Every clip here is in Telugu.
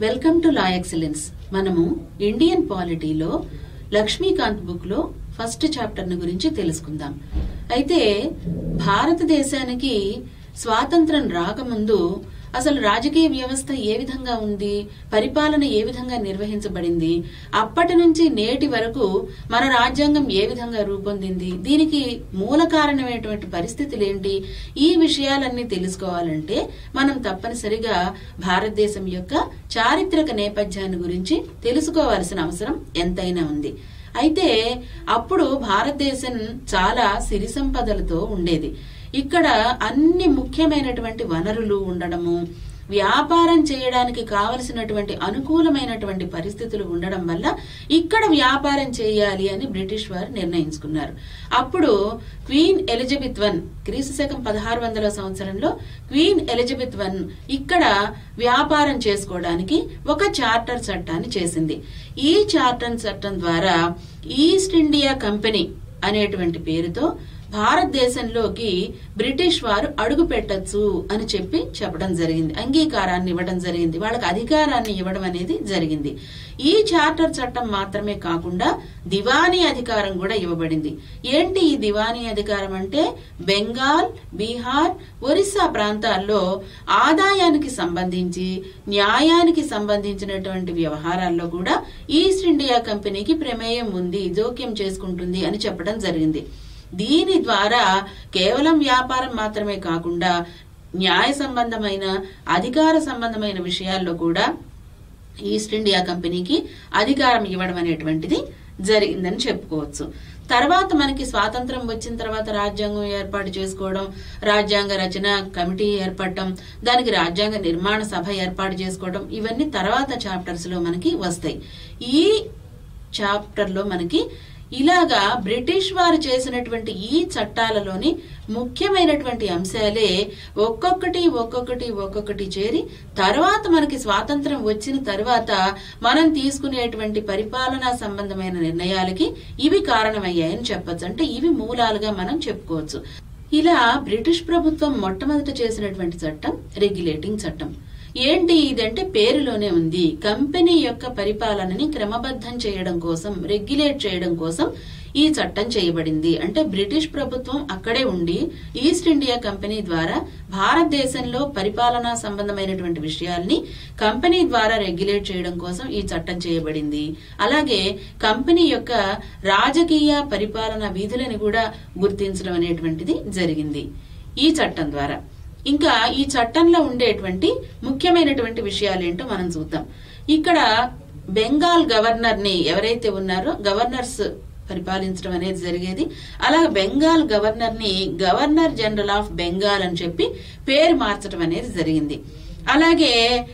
Welcome to La Excellence. మనము ఇండియన్ పాలిటీలో లక్ష్మీకాంత్ బుక్ లో ఫస్ట్ చాప్టర్ గురించి తెలుసుకుందాం. అయితే భారతదేశానికి స్వాతంత్రం రాకముందు అసలు రాజకీయ వ్యవస్థ ఏ విధంగా ఉంది, పరిపాలన ఏ విధంగా నిర్వహించబడింది, అప్పటి నుంచి నేటి వరకు మన రాజ్యాంగం ఏ విధంగా రూపొందింది, దీనికి మూల కారణమైనటువంటి పరిస్థితులు ఏంటి, ఈ విషయాలన్నీ తెలుసుకోవాలంటే మనం తప్పనిసరిగా భారతదేశం యొక్క చారిత్రక నేపథ్యాన్ని గురించి తెలుసుకోవాల్సిన అవసరం ఎంతైనా ఉంది. అయితే అప్పుడు భారతదేశం చాలా సిరి సంపదలతో ఉండేది. ఇక్కడ అన్ని ముఖ్యమైనటువంటి వనరులు ఉండడము, వ్యాపారం చేయడానికి కావలసినటువంటి అనుకూలమైనటువంటి పరిస్థితులు ఉండడం వల్ల ఇక్కడ వ్యాపారం చేయాలి అని బ్రిటిష్ వారు నిర్ణయించుకున్నారు. అప్పుడు క్వీన్ ఎలిజబెత్ I క్రీస్తు శకం 1600వ సంవత్సరంలో క్వీన్ ఎలిజబెత్ I ఇక్కడ వ్యాపారం చేసుకోవడానికి ఒక చార్టర్ చట్టాన్ని చేసింది. ఈ చార్టర్ చట్టం ద్వారా ఈస్ట్ ఇండియా కంపెనీ అనేటువంటి పేరుతో భారతదేశంలోకి బ్రిటిష్ వారు అడుగు పెట్టచ్చు అని చెప్పడం జరిగింది. అంగీకారాన్ని ఇవ్వడం జరిగింది, వాళ్ళకి అధికారాన్ని ఇవ్వడం అనేది జరిగింది. ఈ చార్టర్ చట్టం మాత్రమే కాకుండా దివానీ అధికారం కూడా ఇవ్వబడింది. ఏంటి ఈ దివానీ అధికారం అంటే, బెంగాల్, బీహార్, ఒరిస్సా ప్రాంతాల్లో ఆదాయానికి సంబంధించి న్యాయానికి సంబంధించినటువంటి వ్యవహారాల్లో కూడా ఈస్ట్ ఇండియా కంపెనీకి ప్రమేయం ఉంది, జోక్యం చేసుకుంటుంది అని చెప్పడం జరిగింది. దీని ద్వారా కేవలం వ్యాపారం మాత్రమే కాకుండా న్యాయ సంబంధమైన, అధికార సంబంధమైన విషయాల్లో కూడా ఈస్ట్ ఇండియా కంపెనీకి అధికారం ఇవ్వడం అనేటువంటిది జరిగిందని చెప్పుకోవచ్చు. తర్వాత మనకి స్వాతంత్రం వచ్చిన తర్వాత రాజ్యాంగం ఏర్పాటు చేసుకోవడం, రాజ్యాంగ రచన కమిటీ ఏర్పడటం, దానికి రాజ్యాంగ నిర్మాణ సభ ఏర్పాటు చేసుకోవడం, ఇవన్నీ తర్వాత చాప్టర్స్ లో మనకి వస్తాయి. ఈ చాప్టర్ లో మనకి ఇలాగా బ్రిటిష్ వారు చేసినటువంటి ఈ చట్టాలలోని ముఖ్యమైనటువంటి అంశాలే ఒక్కొక్కటి చేరి తర్వాత మనకి స్వాతంత్రం వచ్చిన తర్వాత మనం తీసుకునేటువంటి పరిపాలనా సంబంధమైన నిర్ణయాలకి ఇవి కారణమయ్యాయని చెప్పొచ్చు. అంటే ఇవి మూలాలుగా మనం చెప్పుకోవచ్చు. ఇలా బ్రిటిష్ ప్రభుత్వం మొట్టమొదట చేసినటువంటి చట్టం రెగ్యులేటింగ్ చట్టం. ఏంటి ఇదంటే పేరులోనే ఉంది. కంపెనీ యొక్క పరిపాలనని క్రమబద్ధం చేయడం కోసం, రెగ్యులేట్ చేయడం కోసం ఈ చట్టం చేయబడింది. అంటే బ్రిటిష్ ప్రభుత్వం అక్కడే ఉండి ఈస్ట్ ఇండియా కంపెనీ ద్వారా భారతదేశంలో పరిపాలనా సంబంధమైనటువంటి విషయాల్ని కంపెనీ ద్వారా రెగ్యులేట్ చేయడం కోసం ఈ చట్టం చేయబడింది. అలాగే కంపెనీ యొక్క రాజకీయ పరిపాలనా విధులని కూడా గుర్తించడం అనేటువంటిది జరిగింది ఈ చట్టం ద్వారా. ఇంకా ఈ చట్టంలో ఉండేటువంటి ముఖ్యమైనటువంటి విషయాలు ఏంటో మనం చూద్దాం. ఇక్కడ బెంగాల్ గవర్నర్ ని ఎవరైతే ఉన్నారో గవర్నర్స్ పరిపాలించడం అనేది జరిగేది. అలా బెంగాల్ గవర్నర్ ని గవర్నర్ జనరల్ ఆఫ్ బెంగాల్ అని చెప్పి పేరు మార్చడం అనేది జరిగింది. అలాగే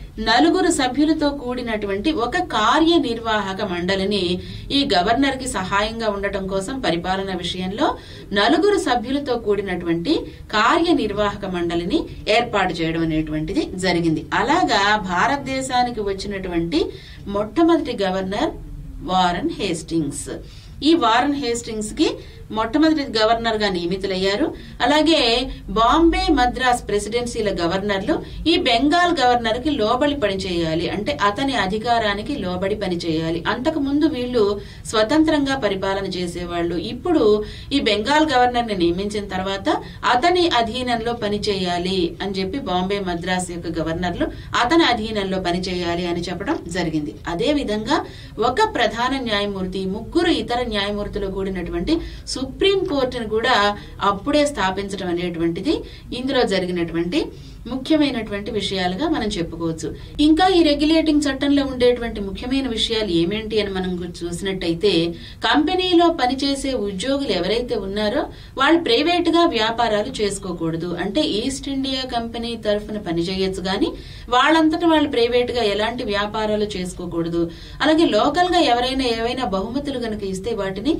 4 సభ్యులతో కూడినటువంటి ఒక కార్యనిర్వాహక మండలిని, ఈ గవర్నర్ కి సహాయంగా ఉండటం కోసం పరిపాలన విషయంలో 4 సభ్యులతో కూడినటువంటి కార్యనిర్వాహక మండలిని ఏర్పాటు చేయడం అనేటువంటిది జరిగింది. అలాగా భారతదేశానికి వచ్చినటువంటి మొట్టమొదటి గవర్నర్ వారన్ హేస్టింగ్స్. ఈ వారన్ హేస్టింగ్స్ కి మొట్టమొదటి గవర్నర్ గా నియమితులయ్యారు. అలాగే బాంబే, మద్రాస్ ప్రెసిడెన్సీల గవర్నర్లు ఈ బెంగాల్ గవర్నర్ కి లోబడి పనిచేయాలి, అంటే అతని అధికారానికి లోబడి పనిచేయాలి. అంతకు ముందు వీళ్ళు స్వతంత్రంగా పరిపాలన చేసేవాళ్లు. ఇప్పుడు ఈ బెంగాల్ గవర్నర్ ని నియమించిన తర్వాత అతని అధీనంలో పనిచేయాలి అని చెప్పి బాంబే, మద్రాస్ యొక్క గవర్నర్లు అతని అధీనంలో పనిచేయాలి అని చెప్పడం జరిగింది. అదే విధంగా ఒక ప్రధాన న్యాయమూర్తి, 3 ఇతర న్యాయమూర్తులు కూడినటువంటి సుప్రీం కోర్టును కూడా అప్పుడే స్థాపించడం అనేటువంటిది ఇందులో జరిగినటువంటి ముఖ్యమైనటువంటి విషయాలుగా మనం చెప్పుకోవచ్చు. ఇంకా ఈ రెగ్యులేటింగ్ చట్టంలో ఉండేటువంటి ముఖ్యమైన విషయాలు ఏమేంటి అని మనం చూసినట్టయితే, కంపెనీలో పనిచేసే ఉద్యోగులు ఎవరైతే ఉన్నారో వాళ్ళు ప్రైవేట్ గా వ్యాపారాలు చేసుకోకూడదు. అంటే ఈస్ట్ ఇండియా కంపెనీ తరఫున పనిచేయొచ్చు గాని వాళ్ళంతటా వాళ్ళు ప్రైవేట్ గా ఎలాంటి వ్యాపారాలు చేసుకోకూడదు. అలాగే లోకల్ గా ఎవరైనా ఏవైనా బహుమతులు గనక ఇస్తే వాటిని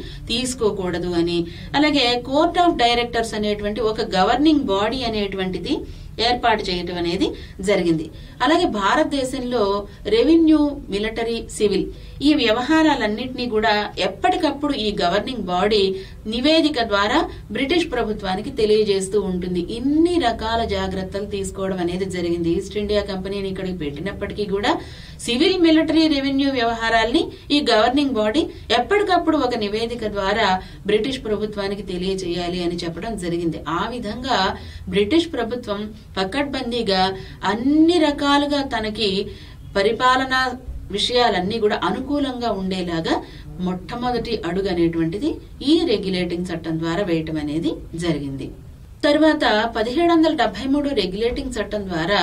తీసుకోకూడదు అని. అలాగే కోర్ట్ ఆఫ్ డైరెక్టర్స్ అనేటువంటి ఒక గవర్నింగ్ బాడీ అనేటువంటిది ఏర్పాటు చేయటం అనేది జరిగింది. అలాగే భారతదేశంలో రెవెన్యూ, మిలిటరీ, సివిల్ ఈ వ్యవహారాలన్నింటినీ కూడా ఎప్పటికప్పుడు ఈ గవర్నింగ్ బాడీ నివేదిక ద్వారా బ్రిటిష్ ప్రభుత్వానికి తెలియజేస్తూ ఉంటుంది. ఇన్ని రకాల జాగ్రత్తలు తీసుకోవడం అనేది జరిగింది. ఈస్ట్ ఇండియా కంపెనీని ఇక్కడికి పెట్టినప్పటికీ కూడా సివిల్, మిలిటరీ, రెవెన్యూ వ్యవహారాల్ని ఈ గవర్నింగ్ బాడీ ఎప్పటికప్పుడు ఒక నివేదిక ద్వారా బ్రిటిష్ ప్రభుత్వానికి తెలియజేయాలి అని చెప్పడం జరిగింది. ఆ విధంగా బ్రిటిష్ ప్రభుత్వం పకడ్బందీగా అన్ని రకాలుగా తనకి పరిపాలనా విషయాలన్నీ కూడా అనుకూలంగా ఉండేలాగా మొట్టమొదటి అడుగు అనేటువంటిది ఈ రెగ్యులేటింగ్ చట్టం ద్వారా వేయటం అనేది జరిగింది. తర్వాత 1773 రెగ్యులేటింగ్ చట్టం ద్వారా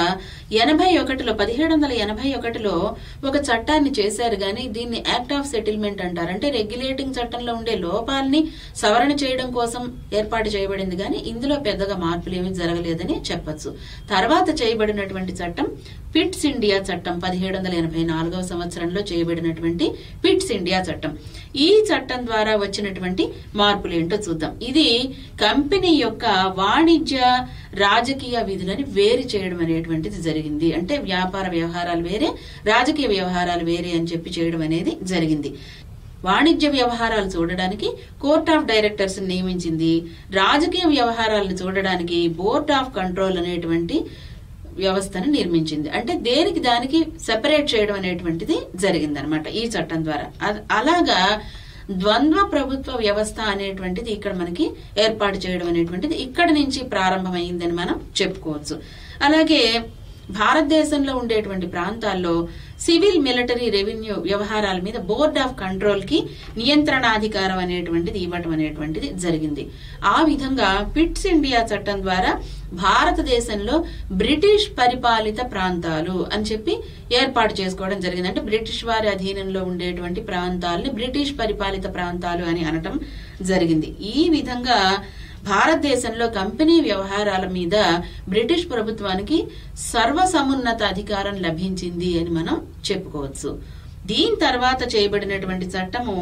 1781లో ఒక చట్టాన్ని చేశారు గాని దీన్ని యాక్ట్ ఆఫ్ సెటిల్మెంట్ అంటారు. అంటే రెగ్యులేటింగ్ చట్టంలో ఉండే లోపాలని సవరణ చేయడం కోసం ఏర్పాటు చేయబడింది గాని ఇందులో పెద్దగా మార్పులు ఏమీ జరగలేదని చెప్పొచ్చు. తర్వాత చేయబడినటువంటి చట్టం పిట్స్ ఇండియా చట్టం 1784వ సంవత్సరంలో చేయబడినటువంటి పిట్స్ ఇండియా చట్టం. ఈ చట్టం ద్వారా వచ్చినటువంటి మార్పులు ఏంటో చూద్దాం. ఇది కంపెనీ యొక్క వాణిజ్య, రాజకీయ విధులని వేరు చేయడం అనేటువంటిది జరిగింది. అంటే వ్యాపార వ్యవహారాలు వేరే, రాజకీయ వ్యవహారాలు వేరే అని చెప్పి చేయడం అనేది జరిగింది. వాణిజ్య వ్యవహారాలు చూడడానికి కోర్ట్ ఆఫ్ డైరెక్టర్స్ నియమించింది. రాజకీయ వ్యవహారాలను చూడడానికి బోర్డ్ ఆఫ్ కంట్రోల్ అనేటువంటి వ్యవస్థను నిర్మించింది. అంటే దేనికి దానికి సెపరేట్ చేయడం అనేటువంటిది జరిగిందనమాట ఈ చట్టం ద్వారా. అలాగా ద్వంద్వ ప్రభుత్వ వ్యవస్థ అనేటువంటిది ఇక్కడ మనకి ఏర్పాటు చేయడం అనేటువంటిది ఇక్కడ నుంచి ప్రారంభమైందని మనం చెప్పుకోవచ్చు. అలాగే భారతదేశంలో ఉండేటువంటి ప్రాంతాల్లో సివిల్, మిలిటరీ, రెవెన్యూ వ్యవహారాల మీద బోర్డ్ ఆఫ్ కంట్రోల్ కి నియంత్రణాధికారం అనేటువంటిది ఇవ్వటం అనేటువంటిది జరిగింది. ఆ విధంగా పిట్స్ ఇండియా చట్టం ద్వారా భారతదేశంలో బ్రిటిష్ పరిపాలిత ప్రాంతాలు అని చెప్పి ఏర్పాటు చేసుకోవడం జరిగింది. అంటే బ్రిటిష్ వారి అధీనంలో ఉండేటువంటి ప్రాంతాలని బ్రిటిష్ పరిపాలిత ప్రాంతాలు అని అనటం జరిగింది. ఈ విధంగా భారతదేశంలో కంపెనీ వ్యవహారాల మీద బ్రిటిష్ ప్రభుత్వానికి సర్వసమున్నత అధికారం లభించింది అని మనం చెప్పుకోవచ్చు. దీని తర్వాత చేయబడినటువంటి చట్టము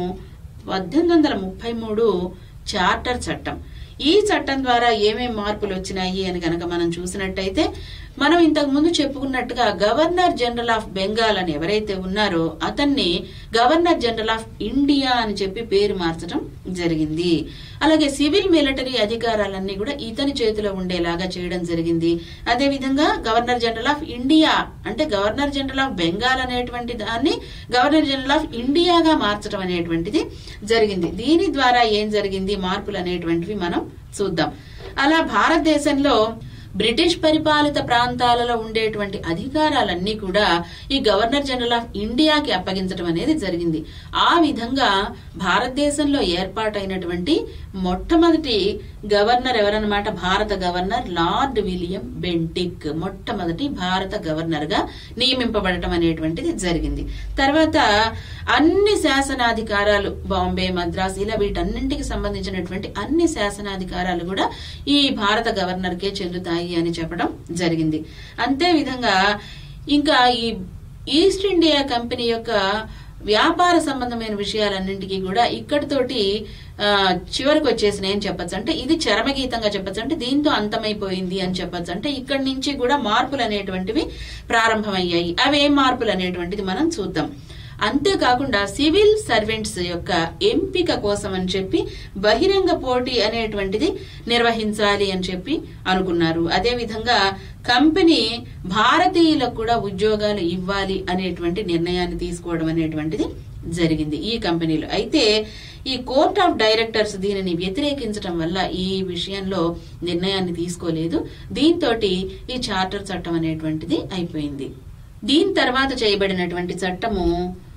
1833 చార్టర్ చట్టం. ఈ చట్టం ద్వారా ఏమేం మార్పులు వచ్చినాయి అని గనక మనం చూసినట్టయితే మనం ఇంతకు ముందు చెప్పుకున్నట్టుగా గవర్నర్ జనరల్ ఆఫ్ బెంగాల్ అని ఎవరైతే ఉన్నారో అతన్ని గవర్నర్ జనరల్ ఆఫ్ ఇండియా అని చెప్పి పేరు మార్చడం జరిగింది. అలాగే సివిల్, మిలిటరీ అధికారాలన్నీ కూడా ఇతని చేతిలో ఉండేలాగా చేయడం జరిగింది. అదే విధంగా గవర్నర్ జనరల్ ఆఫ్ ఇండియా అంటే గవర్నర్ జనరల్ ఆఫ్ బెంగాల్ అనేటువంటి దాన్ని గవర్నర్ జనరల్ ఆఫ్ ఇండియాగా మార్చడం అనేటువంటిది జరిగింది. దీని ద్వారా ఏం జరిగింది మార్పులు అనేటువంటివి మనం చూద్దాం. అలా భారతదేశంలో బ్రిటిష్ పరిపాలిత ప్రాంతాలలో ఉండేటువంటి అధికారాలన్నీ కూడా ఈ గవర్నర్ జనరల్ ఆఫ్ ఇండియాకి అప్పగించడం అనేది జరిగింది. ఆ విధంగా భారతదేశంలో ఏర్పాటైనటువంటి మొట్టమొదటి గవర్నర్ ఎవరన్నమాట? భారత గవర్నర్ లార్డ్ విలియం బెంటిక్ మొట్టమొదటి భారత గవర్నర్ గా నియమింపబడటం అనేటువంటిది జరిగింది. తర్వాత అన్ని శాసనాధికారాలు బాంబే, మద్రాస్ ఇలా వీటన్నింటికి సంబంధించినటువంటి అన్ని శాసనాధికారాలు కూడా ఈ భారత గవర్నర్ కే చెందుతాయి అని చెప్పడం జరిగింది. అంతే విధంగా ఇంకా ఈ ఈస్ట్ ఇండియా కంపెనీ యొక్క వ్యాపార సంబంధమైన విషయాలన్నింటికీ కూడా ఇక్కడితోటి చివరికి వచ్చేసినాయని చెప్పచ్చు. అంటే ఇది చరమగీతంగా చెప్పచ్చు. అంటే దీంతో అంతమైపోయింది అని చెప్పచ్చు. అంటే ఇక్కడి నుంచి కూడా మార్పులు అనేటువంటివి ప్రారంభమయ్యాయి. అవి ఏం మార్పులు అనేటువంటిది మనం చూద్దాం. అంతేకాకుండా సివిల్ సర్వెంట్స్ యొక్క ఎంపిక కోసం అని చెప్పి బహిరంగ పోటీ అనేటువంటిది నిర్వహించాలి అని చెప్పి అనుకున్నారు. అదే విధంగా కంపెనీ భారతీయులకు కూడా ఉద్యోగాలు ఇవ్వాలి అనేటువంటి నిర్ణయాన్ని తీసుకోవడం అనేటువంటిది జరిగింది ఈ కంపెనీలో. అయితే ఈ కోర్ట్ ఆఫ్ డైరెక్టర్స్ దీనిని వ్యతిరేకించడం వల్ల ఈ విషయంలో నిర్ణయాన్ని తీసుకోలేదు. దీంతో ఈ చార్టర్ చట్టం అనేటువంటిది అయిపోయింది. దీని తర్వాత చేయబడినటువంటి చట్టము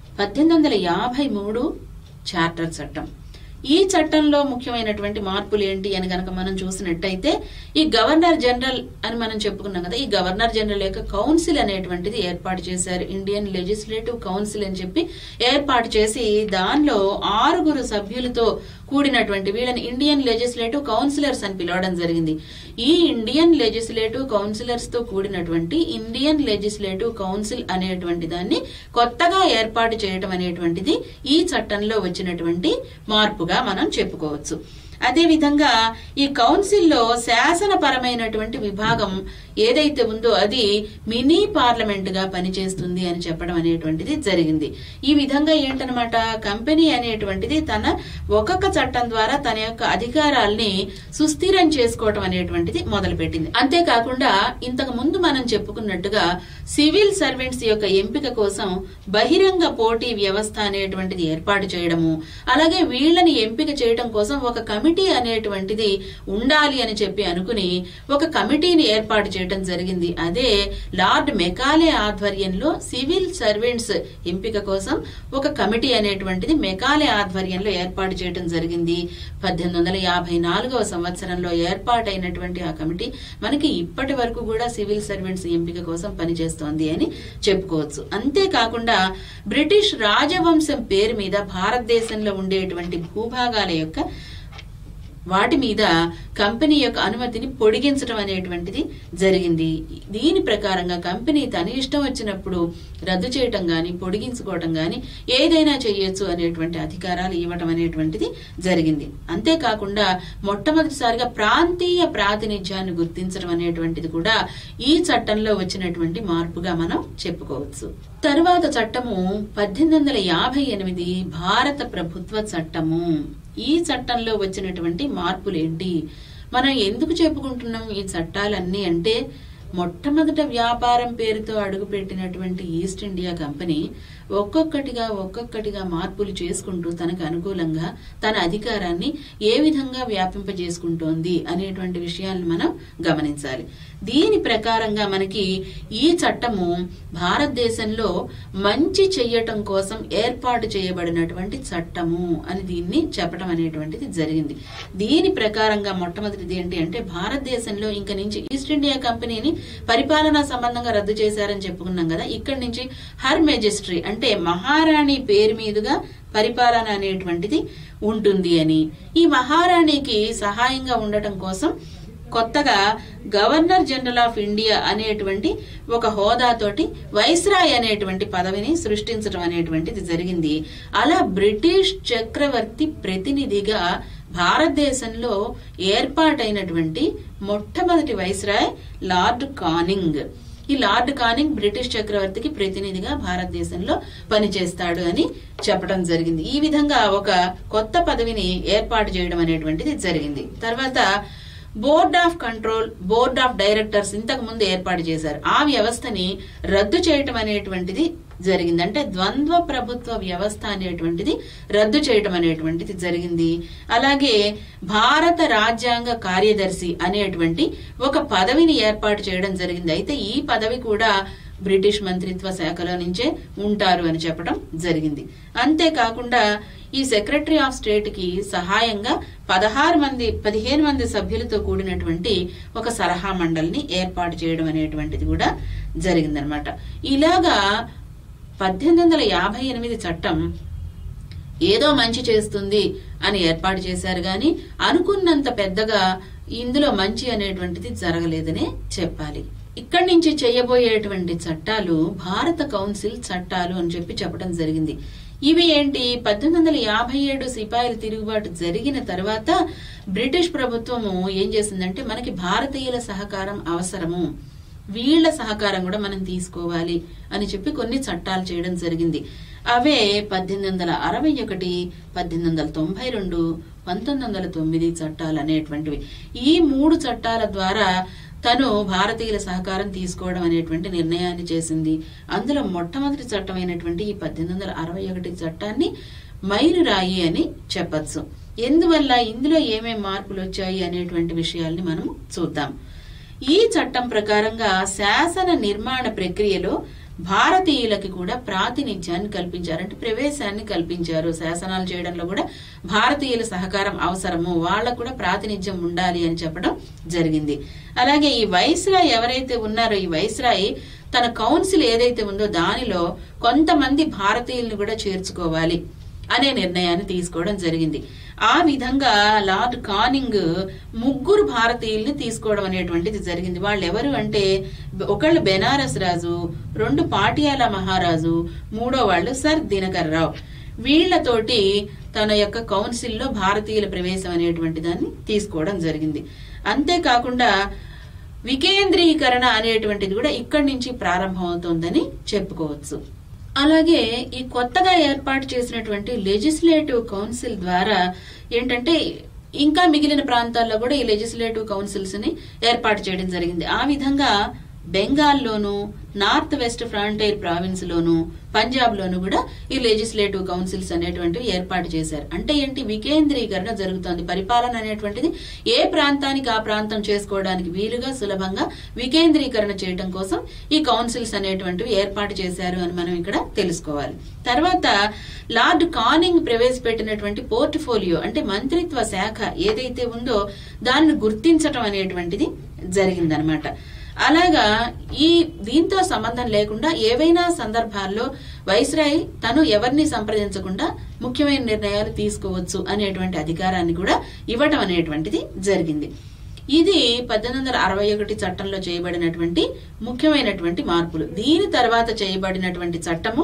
1853 చార్టర్ చట్టం. ఈ చట్టంలో ముఖ్యమైనటువంటి మార్పులు ఏంటి అని గనక మనం చూసినట్టయితే ఈ గవర్నర్ జనరల్ అని మనం చెప్పుకున్నాం కదా, ఈ గవర్నర్ జనరల్ యొక్క కౌన్సిల్ అనేటువంటిది ఏర్పాటు చేశారు. ఇండియన్ లెజిస్లేటివ్ కౌన్సిల్ అని చెప్పి ఏర్పాటు చేసి దానిలో 6 సభ్యులతో కూడినటువంటి వీళ్ళని ఇండియన్ లెజిస్లేటివ్ కౌన్సిలర్స్ అని పిలవడం జరిగింది. ఈ ఇండియన్ లెజిస్లేటివ్ కౌన్సిలర్స్ తో కూడినటువంటి ఇండియన్ లెజిస్లేటివ్ కౌన్సిల్ అనేటువంటి దాన్ని కొత్తగా ఏర్పాటు చేయడం అనేటువంటిది ఈ చట్టంలో వచ్చినటువంటి మార్పుగా మనం చెప్పుకోవచ్చు. అదే విధంగా ఈ కౌన్సిల్లో శాసనపరమైనటువంటి విభాగం ఏదైతే ఉందో అది మినీ పార్లమెంట్ గా పనిచేస్తుంది అని చెప్పడం అనేటువంటిది జరిగింది. ఈ విధంగా ఏంటనమాట, కంపెనీ అనేటువంటిది తన ఒక్కొక్క చట్టం ద్వారా తన యొక్క అధికారాల్ని సుస్థిరం చేసుకోవటం అనేటువంటిది మొదలుపెట్టింది. అంతేకాకుండా ఇంతకు ముందు మనం చెప్పుకున్నట్టుగా సివిల్ సర్వెంట్స్ యొక్క ఎంపిక కోసం బహిరంగ పోటీ వ్యవస్థ అనేటువంటిది ఏర్పాటు చేయడము, అలాగే వీళ్ళని ఎంపిక చేయడం కోసం ఒక కమిటీ అనేటువంటిది ఉండాలి అని చెప్పి అనుకుని ఒక కమిటీని ఏర్పాటు చేయడం జరిగింది. అదే లార్డ్ మెకాలే ఆధ్వర్యంలో సివిల్ సర్వెంట్స్ ఎంపిక కోసం ఒక కమిటీ అనేటువంటిది మెకాలే ఆధ్వర్యంలో ఏర్పాటు చేయడం జరిగింది. 1854వ సంవత్సరంలో ఏర్పాటైనటువంటి ఆ కమిటీ మనకి ఇప్పటి వరకు కూడా సివిల్ సర్వెంట్స్ ఎంపిక కోసం పనిచేస్తోంది అని చెప్పుకోవచ్చు. అంతేకాకుండా బ్రిటిష్ రాజవంశం పేరు మీద భారతదేశంలో ఉండేటువంటి భూభాగాల యొక్క వాటి మీద కంపెనీ యొక్క అనుమతిని పొడిగించడం అనేటువంటిది జరిగింది. దీని ప్రకారంగా కంపెనీ తన ఇష్టం వచ్చినప్పుడు రద్దు చేయటం గాని పొడిగించుకోవటం గాని ఏదైనా చేయొచ్చు అనేటువంటి అధికారాలు ఇవ్వటం అనేటువంటిది జరిగింది. అంతేకాకుండా మొట్టమొదటిసారిగా ప్రాంతీయ ప్రాతినిధ్యాన్ని గుర్తించడం అనేటువంటిది కూడా ఈ చట్టంలో వచ్చినటువంటి మార్పుగా మనం చెప్పుకోవచ్చు. తరువాత చట్టము 1858 భారత ప్రభుత్వ చట్టము. ఈ చట్టంలో వచ్చినటువంటి మార్పులేంటి, మనం ఎందుకు చెప్పుకుంటున్నాం ఈ చట్టాలన్నీ అంటే, మొట్టమొదట వ్యాపారం పేరుతో అడుగుపెట్టినటువంటి ఈస్ట్ ఇండియా కంపెనీ ఒక్కొక్కటిగా మార్పులు చేసుకుంటూ తనకు అనుకూలంగా తన అధికారాన్ని ఏ విధంగా వ్యాపింపజేసుకుంటోంది అనేటువంటి విషయాలను మనం గమనించాలి. దీని ప్రకారంగా మనకి ఈ చట్టము భారతదేశంలో మంచి చెయ్యటం కోసం ఏర్పాటు చేయబడినటువంటి చట్టము అని దీన్ని చెప్పడం అనేటువంటిది జరిగింది. దీని ప్రకారంగా మొట్టమొదటిది ఏంటి అంటే, భారతదేశంలో ఇంక నుంచి ఈస్ట్ ఇండియా కంపెనీని పరిపాలనా సంబంధంగా రద్దు చేశారని చెప్పుకున్నాం కదా, ఇక్కడి నుంచి హర్ మెజెస్ట్రీ అంటే మహారాణి పేరు మీదుగా పరిపాలన అనేటువంటిది ఉంటుంది అని, ఈ మహారాణికి సహాయంగా ఉండటం కోసం కొత్తగా గవర్నర్ జనరల్ ఆఫ్ ఇండియా అనేటువంటి ఒక హోదాతోటి వైస్రాయ్ అనేటువంటి పదవిని సృష్టించడం అనేటువంటిది జరిగింది. అలా బ్రిటిష్ చక్రవర్తి ప్రతినిధిగా భారతదేశంలో ఏర్పాటైనటువంటి మొట్టమొదటి వైస్రాయ్ లార్డ్ కానింగ్. ఈ లార్డ్ కానింగ్ బ్రిటిష్ చక్రవర్తికి ప్రతినిధిగా భారతదేశంలో పనిచేస్తాడు అని చెప్పడం జరిగింది. ఈ విధంగా ఒక కొత్త పదవిని ఏర్పాటు చేయడం అనేటువంటిది జరిగింది. తర్వాత board of control, board of directors ఇంతకు ముందు ఏర్పాటు చేశారు. ఆ వ్యవస్థని రద్దు చేయటం అనేటువంటిది జరిగింది. అంటే ద్వంద్వ ప్రభుత్వ వ్యవస్థ అనేటువంటిది రద్దు చేయటం అనేటువంటిది జరిగింది. అలాగే భారత రాజ్యాంగ కార్యదర్శి అనేటువంటి ఒక పదవిని ఏర్పాటు చేయడం జరిగింది. అయితే ఈ పదవి కూడా బ్రిటిష్ మంత్రిత్వ శాఖలో నుంచే ఉంటారు అని చెప్పడం జరిగింది. అంతేకాకుండా ఈ సెక్రటరీ ఆఫ్ స్టేట్ కి సహాయంగా 15 మంది సభ్యులతో కూడినటువంటి ఒక సలహా మండలిని ఏర్పాటు చేయడం అనేటువంటిది కూడా జరిగిందనమాట. ఇలాగా 1858 చట్టం ఏదో మంచి చేస్తుంది అని ఏర్పాటు చేశారు గాని అనుకున్నంత పెద్దగా ఇందులో మంచి అనేటువంటిది జరగలేదనే చెప్పాలి. ఇక్కడి నుంచి చేయబోయేటువంటి చట్టాలు భారత కౌన్సిల్ చట్టాలు అని చెప్పడం జరిగింది. ఇవి ఏంటి, 1857 సిపాయిల తిరుగుబాటు జరిగిన తర్వాత బ్రిటిష్ ప్రభుత్వము ఏం చేసిందంటే, మనకి భారతీయుల సహకారం అవసరము, వీళ్ల సహకారం కూడా మనం తీసుకోవాలి అని చెప్పి కొన్ని చట్టాలు చేయడం జరిగింది. అవే 1861, 1892, 1909 చట్టాలు అనేటువంటివి. ఈ 3 చట్టాల ద్వారా తను భారతీయుల సహకారం తీసుకోవడం అనేటువంటి నిర్ణయాన్ని చేసింది. అందులో మొట్టమొదటి చట్టమైనటువంటి ఈ 1861 చట్టాన్ని మైలురాయి అని చెప్పచ్చు. ఎందువల్ల, ఇందులో ఏమేం మార్పులు వచ్చాయి అనేటువంటి విషయాల్ని మనం చూద్దాం. ఈ చట్టం ప్రకారంగా శాసన నిర్మాణ ప్రక్రియలో భారతీయులకి కూడా ప్రాతినిధ్యాన్ని కల్పించారంటే ప్రవేశాన్ని కల్పించారు. శాసనాలు చేయడంలో కూడా భారతీయుల సహకారం అవసరము, వాళ్ళకు కూడా ప్రాతినిధ్యం ఉండాలి అని చెప్పడం జరిగింది. అలాగే ఈ వైస్రాయ్ ఎవరైతే ఉన్నారో, ఈ వైస్రాయ్ తన కౌన్సిల్ ఏదైతే ఉందో దానిలో కొంతమంది భారతీయులను కూడా చేర్చుకోవాలి అనే నిర్ణయాన్ని తీసుకోవడం జరిగింది. ఆ విధంగా లార్డ్ కానింగ్ 3 భారతీయుల్ని తీసుకోవడం అనేటువంటిది జరిగింది. వాళ్ళు ఎవరు అంటే, ఒకళ్ళు బెనారస్ రాజు, 2 పాటియాలా మహారాజు, 3వ వాళ్ళు సర్ దినకర్ రావు. వీళ్లతోటి తన యొక్క కౌన్సిల్లో భారతీయుల ప్రవేశం అనేటువంటి దాన్ని తీసుకోవడం జరిగింది. అంతేకాకుండా వికేంద్రీకరణ అనేటువంటిది కూడా ఇక్కడి నుంచి ప్రారంభమవుతోందని చెప్పుకోవచ్చు. అలాగే ఈ కొత్తగా ఏర్పాటు చేసినటువంటి లెజిస్లేటివ్ కౌన్సిల్ ద్వారా ఏంటంటే ఇంకా మిగిలిన ప్రాంతాల్లో కూడా ఈ లెజిస్లేటివ్ కౌన్సిల్స్ ని ఏర్పాటు చేయడం జరిగింది. ఆ విధంగా బెంగాల్లోను, నార్త్ వెస్ట్ ఫ్రాంటైర్ ప్రావిన్స్ లోను, పంజాబ్ లోను కూడా ఈ లెజిస్లేటివ్ కౌన్సిల్స్ అనేటువంటివి ఏర్పాటు చేశారు. అంటే ఏంటి, వికేంద్రీకరణ జరుగుతోంది. పరిపాలన అనేటువంటిది ఏ ప్రాంతానికి ఆ ప్రాంతం చేసుకోవడానికి వీలుగా సులభంగా వికేంద్రీకరణ చేయడం కోసం ఈ కౌన్సిల్స్ అనేటువంటివి ఏర్పాటు చేశారు అని మనం ఇక్కడ తెలుసుకోవాలి. తర్వాత లార్డ్ కానింగ్ ప్రవేశపెట్టినటువంటి పోర్ట్ఫోలియో అంటే మంత్రిత్వ శాఖ ఏదైతే ఉందో దానిని గుర్తించటం అనేటువంటిది జరిగిందనమాట. అలాగా దీంతో సంబంధం లేకుండా ఏవైనా సందర్భాల్లో వైస్రాయ్ తను ఎవరిని సంప్రదించకుండా ముఖ్యమైన నిర్ణయాలు తీసుకోవచ్చు అనేటువంటి అధికారాన్ని కూడా ఇవ్వటం అనేటువంటిది జరిగింది. ఇది 1861 చట్టంలో చేయబడినటువంటి ముఖ్యమైనటువంటి మార్పులు. దీని తర్వాత చేయబడినటువంటి చట్టము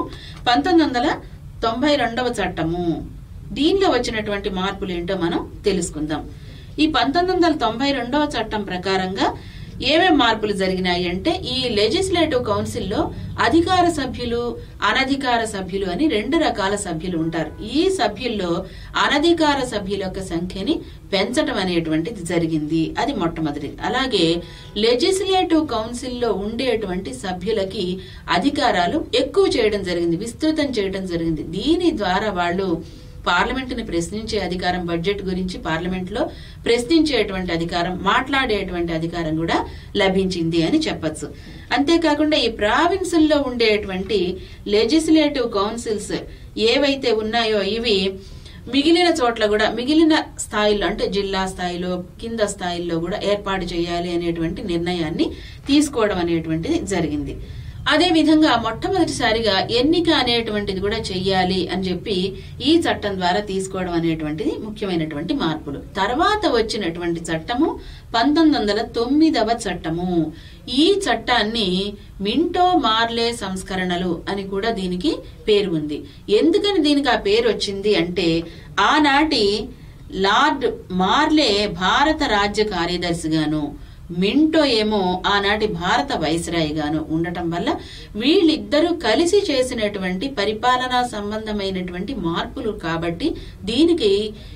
1992వ చట్టము. దీనిలో వచ్చినటువంటి మార్పులు ఏంటో మనం తెలుసుకుందాం. ఈ 1992వ చట్టం ప్రకారంగా ఏమేం మార్పులు జరిగినాయి అంటే ఈ లెజిస్లేటివ్ కౌన్సిల్లో అధికార సభ్యులు, అనధికార సభ్యులు అని 2 రకాల సభ్యులు ఉంటారు. ఈ సభ్యుల్లో అనధికార సభ్యుల యొక్క సంఖ్యని పెంచడం అనేటువంటిది జరిగింది. అది మొట్టమొదటిది. అలాగే లెజిస్లేటివ్ కౌన్సిల్లో ఉండేటువంటి సభ్యులకి అధికారాలు ఎక్కువ చేయడం జరిగింది, విస్తృతం చేయడం జరిగింది. దీని ద్వారా వాళ్ళు పార్లమెంట్ ని ప్రశ్నించే అధికారం, బడ్జెట్ గురించి పార్లమెంట్ లో ప్రశ్నించేటువంటి అధికారం, మాట్లాడేటువంటి అధికారం కూడా లభించింది అని చెప్పొచ్చు. అంతేకాకుండా ఈ ప్రావిన్సుల్లో ఉండేటువంటి లెజిస్లేటివ్ కౌన్సిల్స్ ఏవైతే ఉన్నాయో ఇవి మిగిలిన చోట్ల కూడా మిగిలిన స్థాయిలో అంటే జిల్లా స్థాయిలో, కింద స్థాయిల్లో కూడా ఏర్పాటు చేయాలి అనేటువంటి నిర్ణయాన్ని తీసుకోవడం అనేటువంటిది జరిగింది. అదే విధంగా మొట్టమొదటిసారిగా ఎన్నిక అనేటువంటిది కూడా చెయ్యాలి అని చెప్పి ఈ చట్టం ద్వారా తీసుకోవడం అనేటువంటిది ముఖ్యమైనటువంటి మార్పులు. తర్వాత వచ్చినటువంటి చట్టము 1909వ చట్టము. ఈ చట్టాన్ని మింటో మార్లే సంస్కరణలు అని కూడా దీనికి పేరు ఉంది. ఎందుకని దీనికి ఆ పేరు వచ్చింది అంటే ఆనాటి లార్డ్ మార్లే భారత రాజ్య కార్యదర్శిగాను, మింటో ఏమో ఆనాటి భారత వైస్రాయ్ గాను ఉండటం వల్ల వీళ్ళిద్దరూ కలిసి చేసినటువంటి పరిపాలనా సంబంధమైనటువంటి మార్పులు కాబట్టి దీనికి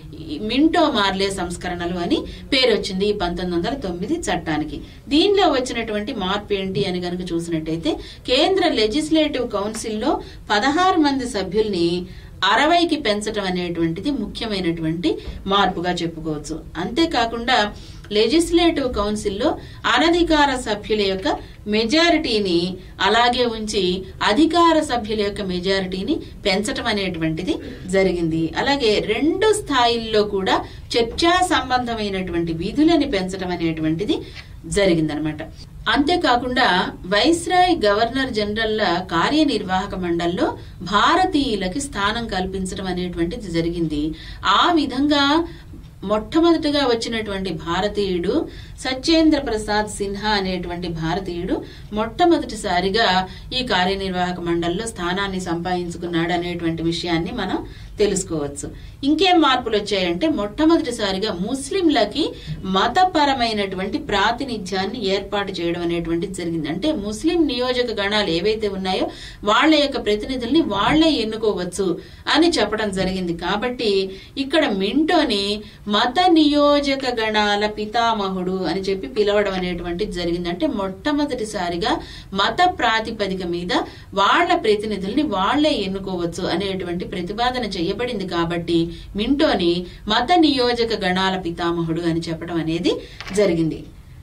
మింటో మార్లే సంస్కరణలు అని పేరు వచ్చింది ఈ 1909 చట్టానికి. దీనిలో వచ్చినటువంటి మార్పు ఏంటి అని గనుక చూసినట్టయితే కేంద్ర లెజిస్లేటివ్ కౌన్సిల్లో 16 మంది సభ్యుల్ని 60కి పెంచడం అనేటువంటిది ముఖ్యమైనటువంటి మార్పుగా చెప్పుకోవచ్చు. అంతేకాకుండా లెజిస్లేటివ్ కౌన్సిల్లో అనధికార సభ్యుల యొక్క మెజారిటీని అలాగే ఉంచి అధికార సభ్యుల యొక్క మెజారిటీని పెంచటం అనేటువంటిది జరిగింది. అలాగే 2 స్థాయిల్లో కూడా చర్చా సంబంధమైనటువంటి విధులని పెంచడం అనేటువంటిది జరిగిందనమాట. అంతేకాకుండా వైస్రాయ్ గవర్నర్ జనరల్ కార్యనిర్వాహక మండలిలో భారతీయులకి స్థానం కల్పించడం అనేటువంటిది జరిగింది. ఆ విధంగా మొట్టమొదటిగా వచ్చినటువంటి భారతీయుడు సత్యేంద్ర ప్రసాద్ సిన్హా అనేటువంటి భారతీయుడు మొట్టమొదటిసారిగా ఈ కార్యనిర్వాహక మండలిలో స్థానాన్ని సంపాదించుకున్నాడు అనేటువంటి విషయాన్ని మనం తెలుసుకోవచ్చు. ఇంకేం మార్పులు వచ్చాయంటే మొట్టమొదటిసారిగా ముస్లింలకి మతపరమైనటువంటి ప్రాతినిధ్యాన్ని ఏర్పాటు చేయడం అనేటువంటిది జరిగింది. అంటే ముస్లిం నియోజక గణాలు ఏవైతే ఉన్నాయో వాళ్ల యొక్క ప్రతినిధుల్ని వాళ్లే ఎన్నుకోవచ్చు అని చెప్పడం జరిగింది. కాబట్టి ఇక్కడ మింటోని మత నియోజక గణాల పితామహుడు అని చెప్పి పిలవడం అనేటువంటిది జరిగింది. అంటే మొట్టమొదటిసారిగా మత ప్రాతిపదిక మీద వాళ్ల ప్రతినిధుల్ని వాళ్లే ఎన్నుకోవచ్చు అనేటువంటి ప్రతిపాదన చేయబడింది. కాబట్టి మింటోని మత నియోజక గణాల పితామహుడు అని చెప్పడం అనేది జరిగింది.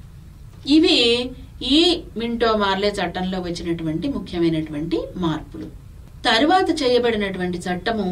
ఇవి ఈ మింటో మార్లే చట్టంలో వచ్చినటువంటి ముఖ్యమైనటువంటి మార్పులు. తరువాత చేయబడినటువంటి చట్టము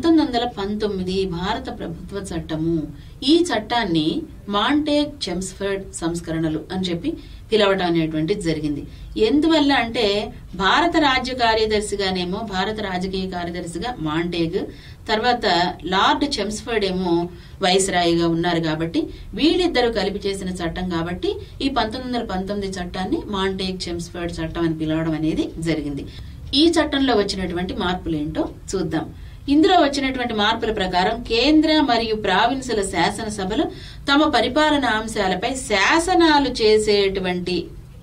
1919 భారత ప్రభుత్వ చట్టము. ఈ చట్టాన్ని మాంటేగ్ చెమ్స్ఫర్డ్ సంస్కరణలు అని చెప్పి పిలవడం అనేటువంటిది జరిగింది. ఎందువల్ల అంటే భారత రాజ్య కార్యదర్శిగానేమో భారత రాజకీయ కార్యదర్శిగా మాంటేగ్, తర్వాత లార్డ్ చెమ్స్ఫర్డ్ ఏమో వైస్రాయిగా ఉన్నారు కాబట్టి వీళ్ళిద్దరూ కలిపి చేసిన చట్టం కాబట్టి ఈ 1919 చట్టాన్ని మాంటేగ్ చెమ్స్ఫర్డ్ చట్టం అని పిలవడం అనేది జరిగింది. ఈ చట్టంలో వచ్చినటువంటి మార్పులేంటో చూద్దాం. ఇందులో వచ్చినటువంటి మార్పుల ప్రకారం కేంద్ర మరియు ప్రావిన్సుల శాసనసభలు తమ పరిపాలనా అంశాలపై శాసనాలు చేసేటువంటి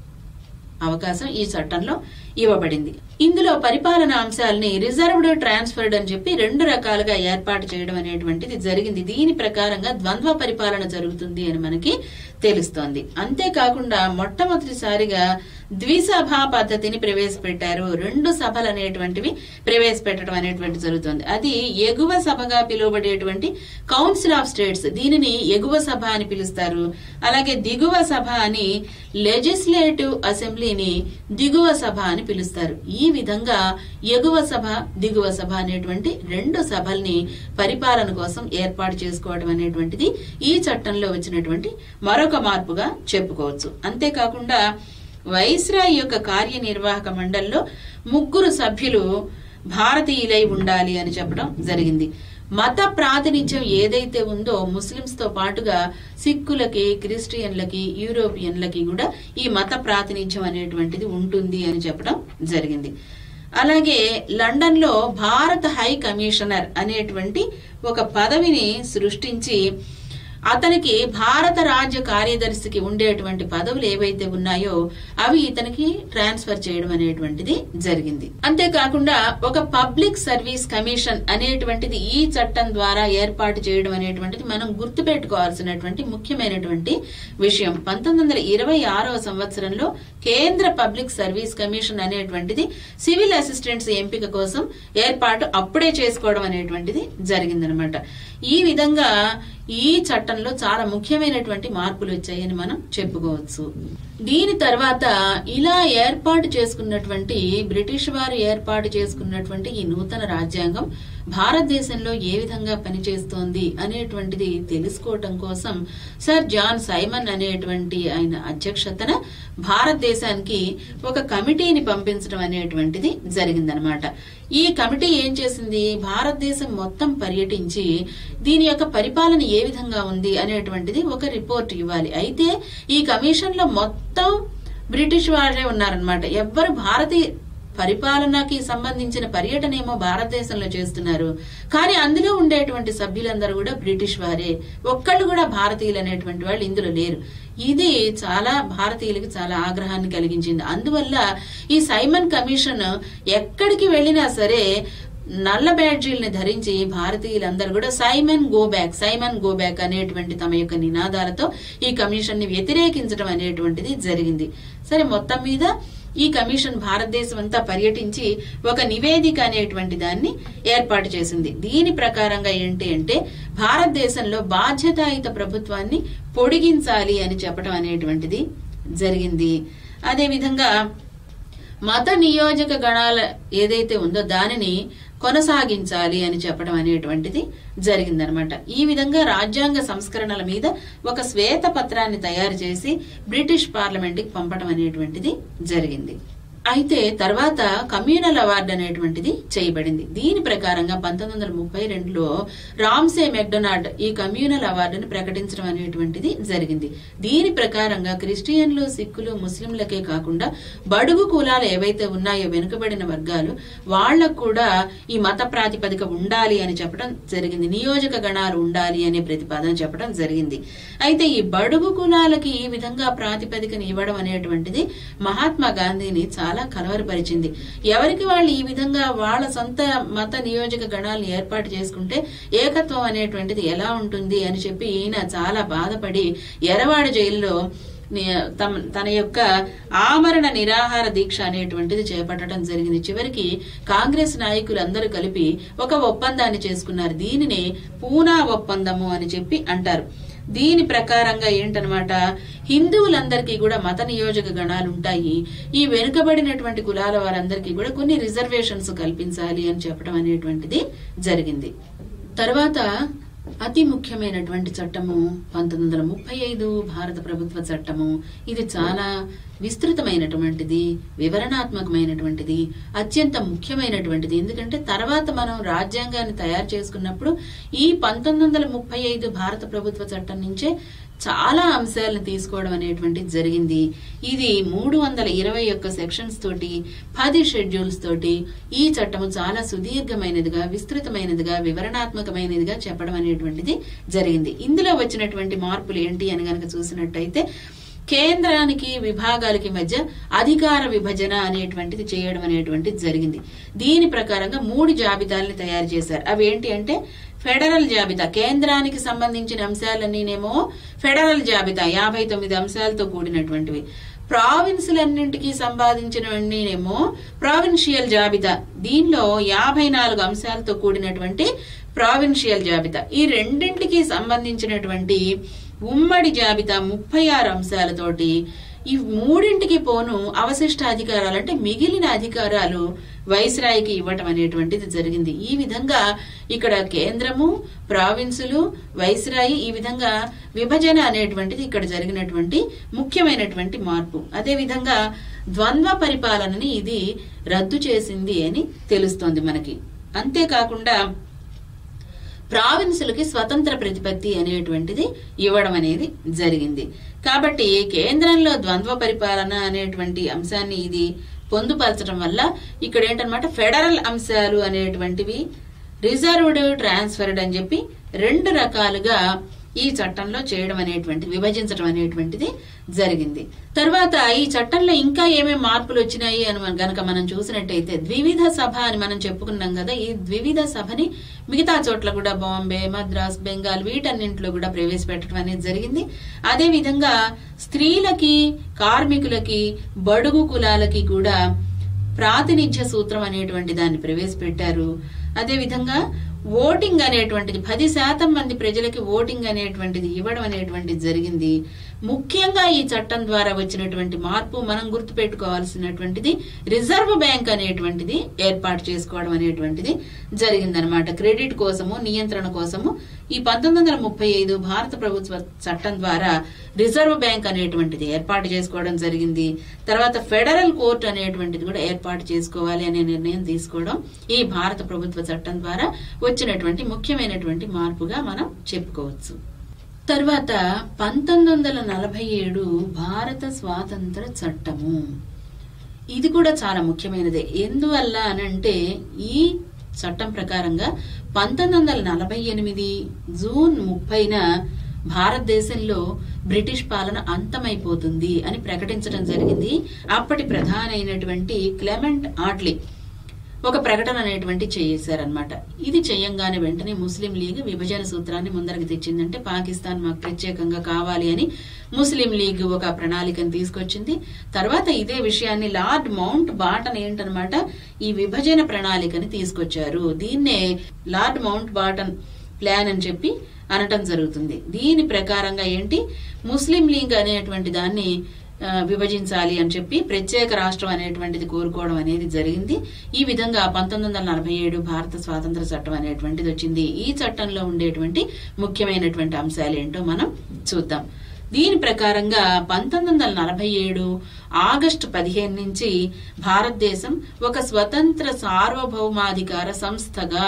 అవకాశం ఈ చట్టంలో ఇవ్వబడింది. ఇందులో పరిపాలనా అంశాలని రిజర్వ్డ్, ట్రాన్స్ఫర్డ్ అని చెప్పి 2 రకాలుగా ఏర్పాటు చేయడం అనేటువంటిది జరిగింది. దీని ప్రకారంగా ద్వంద్వ పరిపాలన జరుగుతుంది అని మనకి తెలుస్తోంది. అంతేకాకుండా మొట్టమొదటిసారిగా ద్విసభా పద్ధతిని ప్రవేశపెట్టారు. 2 సభలు అనేటువంటివి ప్రవేశపెట్టడం అనేటువంటి జరుగుతుంది. అది ఎగువ సభగా పిలువబడేటువంటి కౌన్సిల్ ఆఫ్ స్టేట్స్, దీనిని ఎగువ సభ అని పిలుస్తారు. అలాగే దిగువ సభ అని లెజిస్లేటివ్ అసెంబ్లీని దిగువ సభ అని పిలుస్తారు. ఈ విధంగా ఎగువ సభ, దిగువ సభ అనేటువంటి 2 సభల్ని పరిపాలన కోసం ఏర్పాటు చేసుకోవడం అనేటువంటిది ఈ చట్టంలో వచ్చినటువంటి మరొక మార్పుగా చెప్పుకోవచ్చు. అంతేకాకుండా వైస్రాయ్ యొక్క కార్యనిర్వాహక మండలిలో 3 సభ్యులు భారతీయులై ఉండాలి అని చెప్పడం జరిగింది. మత ప్రాతినిధ్యం ఏదైతే ఉందో ముస్లింస్ తో పాటుగా సిక్కులకి, క్రిస్టియన్లకి, యూరోపియన్లకి కూడా ఈ మత ప్రాతినిధ్యం అనేటువంటిది ఉంటుంది అని చెప్పడం జరిగింది. అలాగే లండన్ లో భారత హై కమిషనర్ అనేటువంటి ఒక పదవిని సృష్టించి అతనికి భారత రాజ్య కార్యదర్శికి ఉండేటువంటి పదవులు ఏవైతే ఉన్నాయో అవి ఇతనికి ట్రాన్స్ఫర్ చేయడం అనేటువంటిది జరిగింది. అంతేకాకుండా ఒక పబ్లిక్ సర్వీస్ కమిషన్ అనేటువంటిది ఈ చట్టం ద్వారా ఏర్పాటు చేయడం అనేటువంటిది మనం గుర్తుపెట్టుకోవాల్సినటువంటి ముఖ్యమైనటువంటి విషయం. 1926వ సంవత్సరంలో కేంద్ర పబ్లిక్ సర్వీస్ కమిషన్ అనేటువంటిది సివిల్ అసిస్టెంట్స్ ఎంపిక కోసం ఏర్పాటు అప్పుడే చేసుకోవడం అనేటువంటిది జరిగిందనమాట. ఈ విధంగా ఈ చట్టంలో చాలా ముఖ్యమైనటువంటి మార్పులు వచ్చాయని మనం చెప్పుకోవచ్చు. దీని తర్వాత ఇలా ఏర్పాటు చేసుకున్నటువంటి బ్రిటిష్ వారు ఏర్పాటు చేసుకున్నటువంటి ఈ నూతన రాజ్యాంగం భారతదేశంలో ఏ విధంగా పనిచేస్తోంది అనేటువంటిది తెలుసుకోవటం కోసం సర్ జాన్ సైమన్ అనేటువంటి ఆయన అధ్యక్షతన భారతదేశానికి ఒక కమిటీని పంపించడం అనేటువంటిది జరిగిందనమాట. ఈ కమిటీ ఏం చేసింది, భారతదేశం మొత్తం పర్యటించి దీని యొక్క పరిపాలన ఏ విధంగా ఉంది అనేటువంటిది ఒక రిపోర్ట్ ఇవ్వాలి. అయితే ఈ కమిషన్ లో మొత్తం బ్రిటిష్ వారే ఉన్నారనమాట. ఎవ్వరు భారతీయ పరిపాలనకి సంబంధించిన పర్యటన ఏమో భారతదేశంలో చేస్తున్నారు, కానీ అందులో ఉండేటువంటి సభ్యులందరూ కూడా బ్రిటిష్ వారే. ఒక్కళ్ళు కూడా భారతీయులు అనేటువంటి వాళ్ళు ఇందులో లేరు. ఇది చాలా భారతీయులకి చాలా ఆగ్రహాన్ని కలిగించింది. అందువల్ల ఈ సైమన్ కమిషన్ ఎక్కడికి వెళ్లినా సరే నల్ల బ్యాడ్జీల్ని ధరించి భారతీయులందరూ కూడా Simon go back, Simon go back అనేటువంటి తమ యొక్క నినాదాలతో ఈ కమిషన్ ని వ్యతిరేకించడం అనేటువంటిది జరిగింది. సరే, మొత్తం మీద ఈ కమిషన్ భారతదేశం అంతా పర్యటించి ఒక నివేదిక అనేటువంటి దాన్ని ఏర్పాటు చేసింది. దీని ప్రకారంగా ఏంటి అంటే భారతదేశంలో బాధ్యతాయుత ప్రభుత్వాన్ని పొడిగించాలి అని చెప్పడం అనేటువంటిది జరిగింది. అదేవిధంగా మత నియోజక గణాల ఏదైతే ఉందో దానిని కొనసాగించాలి అని చెప్పడం అనేటువంటిది జరిగిందనమాట. ఈ విధంగా రాజ్యాంగ సంస్కరణల మీద ఒక శ్వేత పత్రాన్ని తయారు చేసి బ్రిటిష్ పార్లమెంట్ కి పంపడం అనేటువంటిది జరిగింది. అయితే తర్వాత కమ్యూనల్ అవార్డు అనేటువంటిది చేయబడింది. దీని ప్రకారంగా 1932లో రామ్సే మెక్డొనాల్డ్ ఈ కమ్యూనల్ అవార్డును ప్రకటించడం అనేటువంటిది జరిగింది. దీని ప్రకారంగా క్రిస్టియన్లు, సిక్కులు, ముస్లింలకే కాకుండా బడుగు కులాలు ఏవైతే ఉన్నాయో వెనుకబడిన వర్గాలు వాళ్లకు కూడా ఈ మత ప్రాతిపదిక ఉండాలి అని చెప్పడం జరిగింది. నియోజక గణాలు ఉండాలి అనే ప్రతిపాదన చెప్పడం జరిగింది. అయితే ఈ బడుగు కులాలకి ఈ విధంగా ప్రాతిపదికను ఇవ్వడం అనేటువంటిది మహాత్మా గాంధీని చాలా కలవరపరిచింది. ఎవరికి వాళ్ళు ఈ విధంగా వాళ్ళ సొంత మత నియోజక గణాలను ఏర్పాటు చేసుకుంటే ఏకత్వం అనేటువంటిది ఎలా ఉంటుంది అని చెప్పి ఈయన చాలా బాధపడి ఎర్రవాడ జైలులో తన యొక్క ఆమరణ నిరాహార దీక్ష అనేటువంటిది చేపట్టడం జరిగింది. చివరికి కాంగ్రెస్ నాయకులందరూ కలిపి ఒక ఒప్పందాన్ని చేసుకున్నారు. దీనిని పూనా ఒప్పందము అని చెప్పి అంటారు. దీని ప్రకారంగా ఏంటనమాట, హిందువులందరికీ కూడా మత నియోజక గణాలు ఉంటాయి, ఈ వెనుకబడినటువంటి కులాల వారందరికీ కూడా కొన్ని రిజర్వేషన్స్ కల్పించాలి అని చెప్పడం అనేటువంటిది జరిగింది. తర్వాత అతి ముఖ్యమైనటువంటి చట్టము 1935 భారత ప్రభుత్వ చట్టము. ఇది చాలా విస్తృతమైనటువంటిది, వివరణాత్మకమైనటువంటిది, అత్యంత ముఖ్యమైనటువంటిది. ఎందుకంటే తర్వాత మనం రాజ్యాంగాన్ని తయారు చేసుకున్నప్పుడు ఈ 1935 భారత ప్రభుత్వ చట్టం నుంచే చాలా అంశాలను తీసుకోవడం అనేటువంటిది జరిగింది. ఇది 321 సెక్షన్స్ తోటి 10 షెడ్యూల్స్ తోటి ఈ చట్టము చాలా సుదీర్ఘమైనదిగా, విస్తృతమైనదిగా, వివరణాత్మకమైనదిగా చెప్పడం అనేటువంటిది జరిగింది. ఇందులో వచ్చినటువంటి మార్పులు ఏంటి అని గనక చూసినట్టయితే, కేంద్రానికి విభాగాలకి మధ్య అధికార విభజన అనేటువంటిది చేయడం అనేటువంటిది జరిగింది. దీని ప్రకారంగా 3 జాబితాలను తయారు చేశారు. అవి ఏంటి అంటే, ఫెడరల్ జాబితా, కేంద్రానికి సంబంధించిన అంశాలన్నీనేమో ఫెడరల్ జాబితా 59 అంశాలతో కూడినటువంటివి. ప్రావిన్సులన్నింటికి సంపాదించినవన్నీనేమో ప్రావిన్షియల్ జాబితా, దీనిలో 54 అంశాలతో కూడినటువంటి ప్రావిన్షియల్ జాబితా. ఈ రెండింటికి సంబంధించినటువంటి ఉమ్మడి జాబితా 36 అంశాలతోటి ఈ మూడింటికి పోను అవశిష్ట అధికారాలు అంటే మిగిలిన అధికారాలు వైస్రాయికి ఇవ్వటం అనేటువంటిది జరిగింది. ఈ విధంగా ఇక్కడ కేంద్రము, ప్రావిన్సులు, వైస్రాయి ఈ విధంగా విభజన అనేటువంటిది ఇక్కడ జరిగినటువంటి ముఖ్యమైనటువంటి మార్పు. అదే విధంగా ద్వంద్వ పరిపాలనని ఇది రద్దు చేసింది అని తెలుస్తోంది మనకి. అంతేకాకుండా ప్రావిన్సులకి స్వతంత్ర ప్రతిపత్తి అనేటువంటిది ఇవ్వడం అనేది జరిగింది. కాబట్టి కేంద్రంలో ద్వంద్వ పరిపాలన అనేటువంటి అంశాన్ని ఇది పొందుపరచడం వల్ల ఇక్కడ ఏంటన్నమాట, ఫెడరల్ అంశాలు అనేటువంటివి రిజర్వ్డ్, ట్రాన్స్ఫర్డ్ అని చెప్పి 2 రకాలుగా ఈ చట్టంలో చేయడం అనేటువంటిది, విభజించడం అనేటువంటిది జరిగింది. తర్వాత ఈ చట్టంలో ఇంకా ఏమేమి మార్పులు వచ్చినాయి అని గనక మనం చూసినట్టయితే, ద్వివిధ సభ అని మనం చెప్పుకున్నాం కదా. ఈ ద్వివిధ సభని మిగతా చోట్ల కూడా బాంబే, మద్రాస్, బెంగాల్ వీటన్నింటిలో కూడా ప్రవేశపెట్టడం అనేది జరిగింది. అదే విధంగా స్త్రీలకి, కార్మికులకి, బడుగు కులాలకి కూడా ప్రాతినిధ్య సూత్రం అనేటువంటి దాన్ని ప్రవేశపెట్టారు. అదే విధంగా ఓటింగ్ అనేటువంటిది 10% మంది ప్రజలకి ఓటింగ్ అనేటువంటిది ఇవ్వడం అనేటువంటిది జరిగింది. ముఖ్యంగా ఈ చట్టం ద్వారా వచ్చినటువంటి మార్పు మనం గుర్తుపెట్టుకోవాల్సినటువంటిది, రిజర్వ్ బ్యాంక్ అనేటువంటిది ఏర్పాటు చేసుకోవడం అనేటువంటిది జరిగిందనమాట. క్రెడిట్ కోసము, నియంత్రణ కోసము ఈ 1935 భారత ప్రభుత్వ చట్టం ద్వారా రిజర్వ్ బ్యాంక్ అనేటువంటిది ఏర్పాటు చేసుకోవడం జరిగింది. తర్వాత ఫెడరల్ కోర్టు అనేటువంటిది కూడా ఏర్పాటు చేసుకోవాలి అనే నిర్ణయం తీసుకోవడం ఈ భారత ప్రభుత్వ చట్టం ద్వారా వచ్చినటువంటి ముఖ్యమైనటువంటి మార్పుగా మనం చెప్పుకోవచ్చు. తర్వాత 1947 భారత స్వాతంత్ర చట్టము, ఇది కూడా చాలా ముఖ్యమైనదే. ఎందువల్ల అనంటే, ఈ చట్టం ప్రకారంగా 1948 జూన్ 30న భారతదేశంలో బ్రిటిష్ పాలన అంతమైపోతుంది అని ప్రకటించడం జరిగింది. అప్పటి ప్రధాని అయినటువంటి క్లెమెంట్ ఆట్లీ ఒక ప్రకటన అనేటువంటి చేశారనమాట. ఇది చేయంగానే వెంటనే ముస్లిం లీగ్ విభజన సూత్రాన్ని ముందరకు తెచ్చిందంటే, పాకిస్తాన్ మాకు ప్రత్యేకంగా కావాలి అని ముస్లిం లీగ్ ఒక ప్రణాళికను తీసుకొచ్చింది. తర్వాత ఇదే విషయాన్ని లార్డ్ మౌంట్ బాటన్ ఏంటనమాట, ఈ విభజన ప్రణాళికని తీసుకొచ్చారు. దీన్నే లార్డ్ మౌంట్ బాటన్ ప్లాన్ అని చెప్పి అనటం జరుగుతుంది. దీని ప్రకారంగా ఏంటి, ముస్లిం లీగ్ అనేటువంటి దాన్ని విభజించాలి అని చెప్పి ప్రత్యేక రాష్ట్రం అనేటువంటిది కోరుకోవడం అనేది జరిగింది. ఈ విధంగా 1947 భారత స్వాతంత్ర చట్టం అనేటువంటిది వచ్చింది. ఈ చట్టంలో ఉండేటువంటి ముఖ్యమైనటువంటి అంశాలు ఏంటో మనం చూద్దాం. దీని ప్రకారంగా 1947 ఆగస్టు 15 నుంచి భారతదేశం ఒక స్వతంత్ర సార్వభౌమాధికార సంస్థగా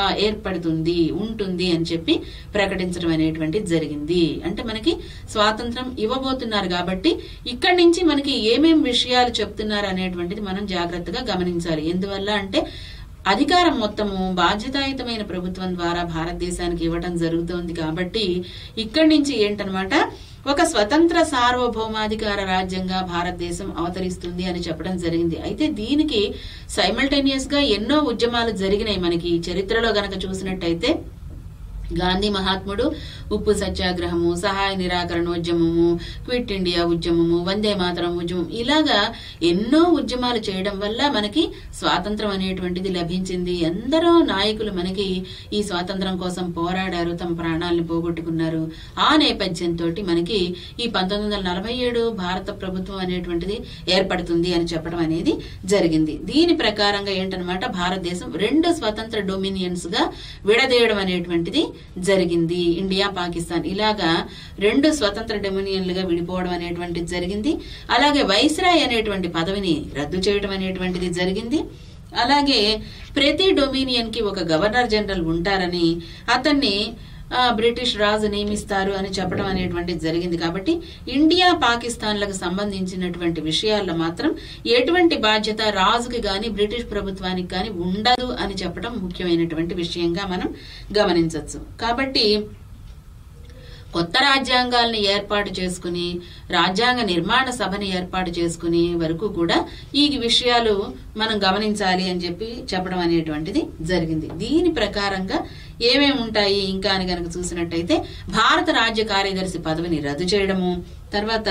ఉంటుంది అని చెప్పి ప్రకటించడం అనేటువంటిది జరిగింది. అంటే మనకి స్వాతంత్రం ఇవ్వబోతున్నారు కాబట్టి ఇక్కడి నుంచి మనకి ఏమేం విషయాలు చెప్తున్నారు అనేటువంటిది మనం జాగ్రత్తగా గమనించాలి. ఎందువల్ల అంటే, అధికారం మొత్తము బాధ్యతాయుతమైన ప్రభుత్వం ద్వారా భారతదేశానికి ఇవ్వడం జరుగుతోంది కాబట్టి ఇక్కడి నుంచి ఏంటనమాట, ఒక స్వతంత్ర సార్వభౌమాధికార రాజ్యంగా భారతదేశం అవతరిస్తుంది అని చెప్పడం జరిగింది. అయితే దీనికి సైమల్టేనియస్ గా ఎన్నో ఉద్యమాలు జరిగినాయి. మనకి చరిత్రలో గనక చూసినట్టయితే, గాంధీ మహాత్ముడు ఉప్పు సత్యాగ్రహము, సహాయ నిరాకరణోద్యమము, క్విట్ ఇండియా ఉద్యమము, వందే మాతరం ఉద్యమం, ఇలాగా ఎన్నో ఉద్యమాలు చేయడం వల్ల మనకి స్వాతంత్రం అనేటువంటిది లభించింది. ఎందరో నాయకులు మనకి ఈ స్వాతంత్రం కోసం పోరాడారు, తమ ప్రాణాలను పోగొట్టుకున్నారు. ఆ నేపథ్యంతో మనకి ఈ 1947 భారత ప్రభుత్వం అనేటువంటిది ఏర్పడుతుంది అని చెప్పడం అనేది జరిగింది. దీని ప్రకారంగా ఏంటనమాట, భారతదేశం 2 స్వతంత్ర డొమినియన్స్ గా విడదీయడం అనేటువంటిది జరిగింది. ఇండియా, పాకిస్తాన్ ఇలాగా 2 స్వతంత్ర డొమినియన్లుగా విడిపోవడం అనేటువంటిది జరిగింది. అలాగే వైస్రాయ్ అనేటువంటి పదవిని రద్దు చేయడం అనేటువంటిది జరిగింది. అలాగే ప్రతి డొమినియన్ కి ఒక గవర్నర్ జనరల్ ఉంటారని, అతన్ని బ్రిటిష్ రాజు నియమిస్తారు అని చెప్పడం అనేటువంటిది జరిగింది. కాబట్టి ఇండియా పాకిస్తాన్లకు సంబంధించినటువంటి విషయాల్లో మాత్రం ఎటువంటి బాధ్యత రాజుకి గాని బ్రిటిష్ ప్రభుత్వానికి గాని ఉండదు అని చెప్పడం ముఖ్యమైనటువంటి విషయంగా మనం గమనించవచ్చు. కాబట్టి కొత్త రాజ్యాంగాల్ని ఏర్పాటు చేసుకుని రాజ్యాంగ నిర్మాణ సభని ఏర్పాటు చేసుకునే వరకు కూడా ఈ విషయాలు మనం గమనించాలి అని చెప్పడం అనేటువంటిది జరిగింది. దీని ప్రకారంగా ఏమేమి ఉంటాయి ఇంకా అని కనుక చూసినట్టయితే భారత రాజ్య కార్యదర్శి పదవిని రద్దు చేయడము, తర్వాత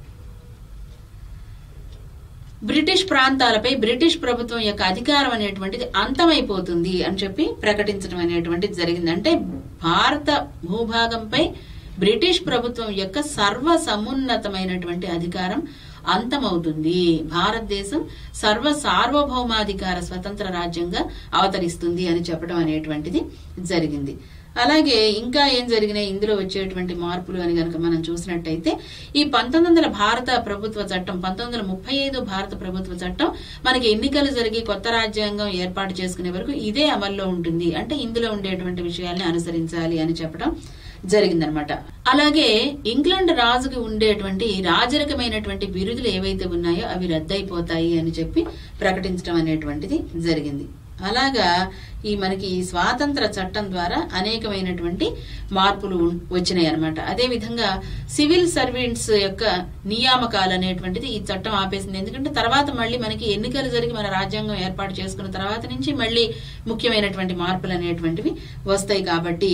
బ్రిటిష్ ప్రాంతాలపై బ్రిటిష్ ప్రభుత్వం యొక్క అధికారం అనేటువంటిది అంతమైపోతుంది అని చెప్పి ప్రకటించడం అనేటువంటిది జరిగింది. అంటే భారత భూభాగంపై బ్రిటిష్ ప్రభుత్వం యొక్క సర్వ సమున్నతమైనటువంటి అధికారం అంతమవుతుంది. భారతదేశం సార్వభౌమాధికార స్వతంత్ర రాజ్యంగా అవతరిస్తుంది అని చెప్పడం అనేటువంటిది జరిగింది. అలాగే ఇంకా ఏం జరిగినాయి ఇందులో వచ్చేటువంటి మార్పులు అని గనక మనం చూసినట్టయితే ఈ 1900 భారత ప్రభుత్వ చట్టం 1935 భారత ప్రభుత్వ చట్టం మనకి ఎన్నికలు జరిగి కొత్త రాజ్యాంగం ఏర్పాటు చేసుకునే వరకు ఇదే అమల్లో ఉంటుంది. అంటే ఇందులో ఉండేటువంటి విషయాల్ని అనుసరించాలి అని చెప్పడం జరిగిందనమాట. అలాగే ఇంగ్లాండ్ రాజుకి ఉండేటువంటి రాజరికమైనటువంటి బిరుదులు ఏవైతే ఉన్నాయో అవి రద్దయిపోతాయి అని చెప్పి ప్రకటించడం అనేటువంటిది జరిగింది. అలాగా మనకి స్వాతంత్ర చట్టం ద్వారా అనేకమైనటువంటి మార్పులు వచ్చినాయి అనమాట. అదే విధంగా సివిల్ సర్వెంట్స్ యొక్క నియామకాలు అనేటువంటిది ఈ చట్టం ఆపేసింది. ఎందుకంటే తర్వాత మళ్ళీ మనకి ఎన్నికలు జరిగి మన రాజ్యాంగం ఏర్పాటు చేసుకున్న తర్వాత నుంచి మళ్ళీ ముఖ్యమైనటువంటి మార్పులు అనేటువంటివి వస్తాయి. కాబట్టి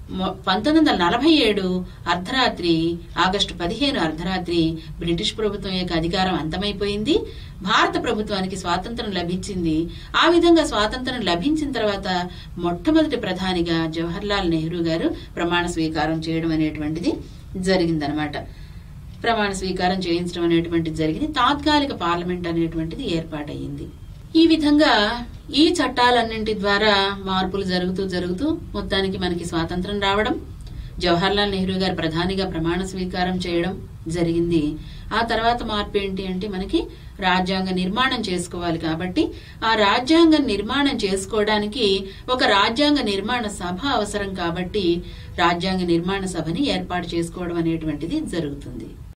1947 అర్ధరాత్రి ఆగస్టు 15 అర్ధరాత్రి బ్రిటిష్ ప్రభుత్వం యొక్క అధికారం అంతమైపోయింది. భారత ప్రభుత్వానికి స్వాతంత్రం లభించింది. ఆ విధంగా స్వాతంత్రం లభించిన తర్వాత మొట్టమొదటి ప్రధానిగా జవహర్లాల్ నెహ్రూ గారు ప్రమాణ స్వీకారం చేయడం అనేటువంటిది జరిగిందనమాట. ప్రమాణ స్వీకారం చేయించడం అనేటువంటిది జరిగింది. తాత్కాలిక పార్లమెంట్ అనేటువంటిది ఏర్పాటయ్యింది. ఈ విధంగా ఈ చట్టాలన్నింటి ద్వారా మార్పులు జరుగుతూ మొత్తానికి మనకి స్వాతంత్రం రావడం, జవహర్లాల్ నెహ్రూ గారు ప్రధానిగా ప్రమాణ స్వీకారం చేయడం జరిగింది. ఆ తర్వాత మార్పు ఏంటి అంటే మనకి రాజ్యాంగ నిర్మాణం చేసుకోవాలి. కాబట్టి ఆ రాజ్యాంగ నిర్మాణం చేసుకోవడానికి ఒక రాజ్యాంగ నిర్మాణ సభ అవసరం. కాబట్టి రాజ్యాంగ నిర్మాణ సభని ఏర్పాటు చేసుకోవడం అనేటువంటిది జరుగుతుంది.